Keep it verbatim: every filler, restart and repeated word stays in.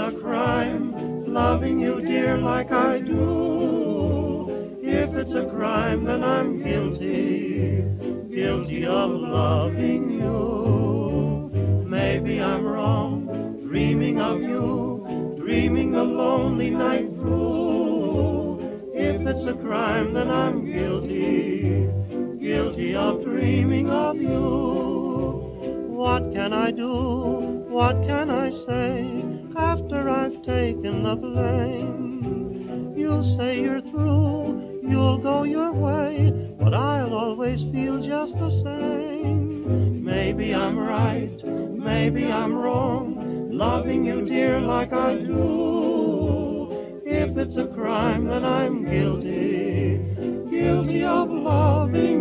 a crime, loving you, dear, like I do? If it's a crime, then I'm guilty, guilty of loving you. Maybe I'm wrong, dreaming of you, dreaming the lonely night through. If it's a crime, then I'm guilty, guilty of dreaming of you. What can I do? What can I say after I've taken the blame? You say you're through, you'll go your way, but I'll always feel just the same. Maybe I'm right, maybe I'm wrong, loving you, dear, like I do. If it's a crime, then I'm guilty, guilty of loving